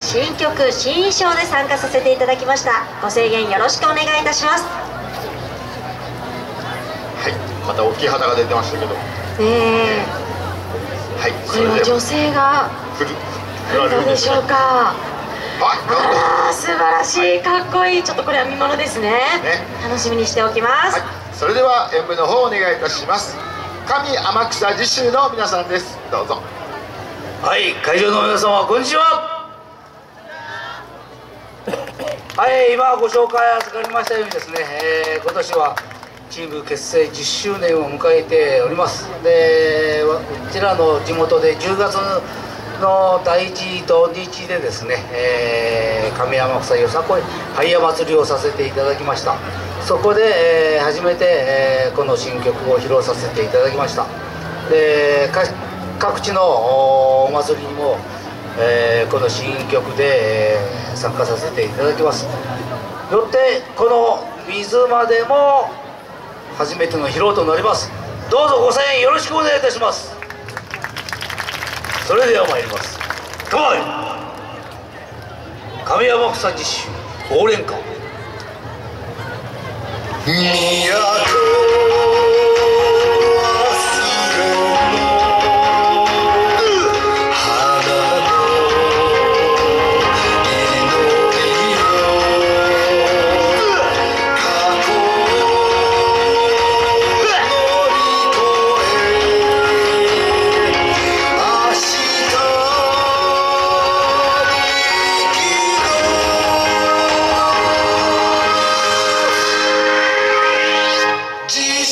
新曲新衣装で参加させていただきました。ご声援よろしくお願いいたします。 はい、また大きい旗が出てましたけど、はい、 これは女性が来るでしょうか。素晴らしい、かっこいい。ちょっとこれは見ものですね。楽しみにしておきます。 それでは演舞の方お願いいたします。上天草実習の皆さんです。どうぞ。 はい、会場の皆様こんにちは。はい、今ご紹介預かりましたようにですね、今年はチーム結成10周年を迎えております。で、こちらの地元で10月の第1土日でですね、上天草よさこいハイヤ祭りをさせていただきました。そこで、初めて、この新曲を披露させていただきました。で、各地のお祭りにも、この新曲で、参加させていただきます。よってこの水間でも初めての披露となります。どうぞご声援よろしくお願いいたします。それでは参ります。カモン上天草実習応連歌。 実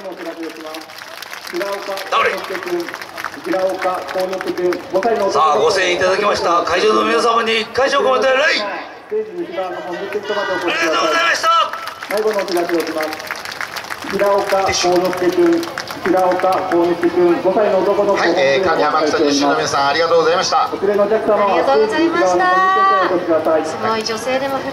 のお知らせをします。平岡幸之助君、平岡幸之助君、5歳の。 さあ、ご声援いただきました会場の皆様に会場コメント礼。 ステージ西側の本日セットまでお越しください。 ありがとうございました。 最後のお知らせをします。平岡幸之助君、平岡幸之助君、5歳の男の子。 はい、神天草実習の皆さんありがとうございました。 お連れのお客様はありがとうございました。 お越しください。 すごい女性でも